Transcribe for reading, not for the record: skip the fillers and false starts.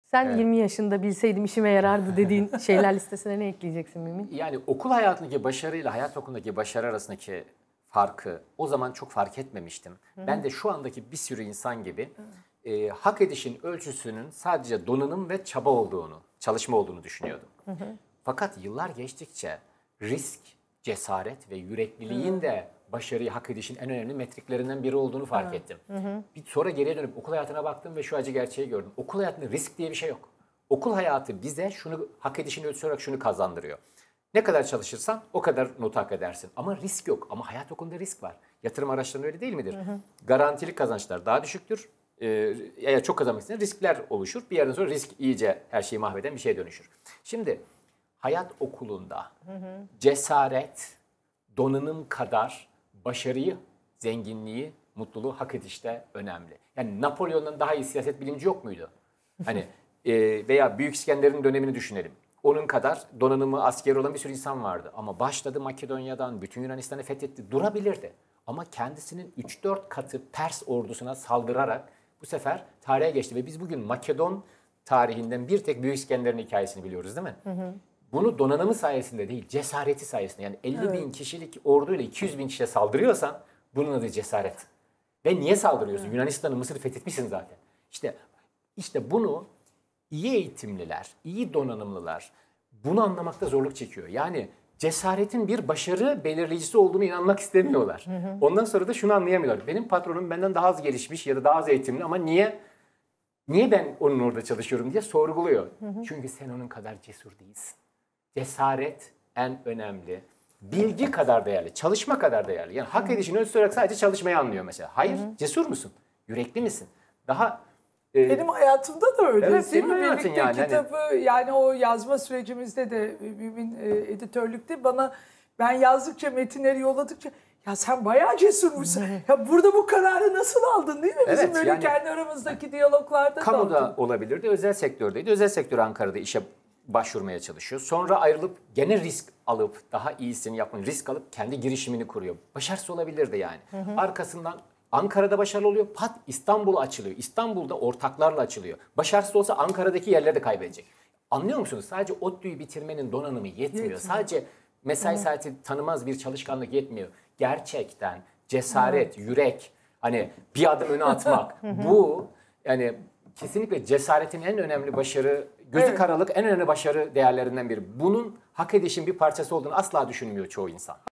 Sen 20 yaşında bilseydim işime yarardı dediğin şeyler listesine ne ekleyeceksin Mümin? Yani okul hayatındaki başarıyla hayat okulundaki başarı arasındaki farkı o zaman çok fark etmemiştim. Ben de şu andaki bir sürü insan gibi hak edişin ölçüsünün sadece donanım ve çaba olduğunu, çalışma olduğunu düşünüyordum. Fakat yıllar geçtikçe risk, cesaret ve yürekliliğin de başarıyı hak edişin en önemli metriklerinden biri olduğunu fark ettim. Bir sonra geriye dönüp okul hayatına baktım ve şu acı gerçeği gördüm. Okul hayatında risk diye bir şey yok. Okul hayatı bize şunu hak edişini ölçüsü olarak şunu kazandırıyor. Ne kadar çalışırsan o kadar not hak edersin. Ama risk yok. Ama hayat okulunda risk var. Yatırım araçlarında öyle değil midir? Garantili kazançlar daha düşüktür. Eğer çok kazanmak istersen riskler oluşur. Bir yerden sonra risk iyice her şeyi mahveden bir şeye dönüşür. Şimdi hayat okulunda cesaret, donanım kadar başarıyı, zenginliği, mutluluğu hak edişte önemli. Yani Napolyon'dan daha iyi siyaset bilimci yok muydu? Hani veya Büyük İskender'in dönemini düşünelim. Onun kadar donanımı, askeri olan bir sürü insan vardı. Ama başladı Makedonya'dan, bütün Yunanistan'ı fethetti. Durabilirdi. Ama kendisinin 3-4 katı Pers ordusuna saldırarak bu sefer tarihe geçti. Ve biz bugün Makedon tarihinden bir tek Büyük İskender'in hikayesini biliyoruz değil mi? Bunu donanımı sayesinde değil, cesareti sayesinde. Yani 50 bin kişilik orduyla 200 bin kişiye saldırıyorsan bunun adı cesaret. Ve niye saldırıyorsun? Yunanistan'ı, Mısır'ı fethetmişsin zaten. İşte bunu iyi eğitimliler, iyi donanımlılar bunu anlamakta zorluk çekiyor. Yani cesaretin bir başarı belirleyicisi olduğunu inanmak istemiyorlar. Ondan sonra da şunu anlayamıyorlar. Benim patronum benden daha az gelişmiş ya da daha az eğitimli ama niye ben onun orada çalışıyorum diye sorguluyor. Çünkü sen onun kadar cesur değilsin. Cesaret en önemli. Bilgi kadar değerli, çalışma kadar değerli. Yani hak edişini ölçüsü olarak sadece çalışmayı anlıyor mesela. Hayır, cesur musun? Yürekli misin? Daha benim hayatımda da öyle. Evet, değil mi? birlikte Yani, kitabı yani o yazma sürecimizde de Mümin editörlükte ben yazdıkça metinleri yolladıkça ya sen bayağı cesurmuşsun. Ya burada bu kararı nasıl aldın değil mi? Bizim evet, böyle kendi aramızdaki diyaloglarda kamuda olabilirdi, özel sektördeydi. Özel sektör Ankara'da işe başvurmaya çalışıyor. Sonra ayrılıp gene risk alıp daha iyisini yapmayı risk alıp kendi girişimini kuruyor. Başarısız olabilirdi yani. Arkasından Ankara'da başarılı oluyor. Pat İstanbul açılıyor. İstanbul'da ortaklarla açılıyor. Başarısız olsa Ankara'daki yerleri de kaybedecek. Anlıyor musunuz? Sadece ODTÜ'yü bitirmenin donanımı yetmiyor. Sadece mesai saati tanımaz bir çalışkanlık yetmiyor. Gerçekten cesaret, yürek, hani bir adım öne atmak. Bu yani kesinlikle cesaretin en önemli başarı, gözü karalık en önemli başarı değerlerinden biri. Bunun hak edişin bir parçası olduğunu asla düşünmüyor çoğu insan.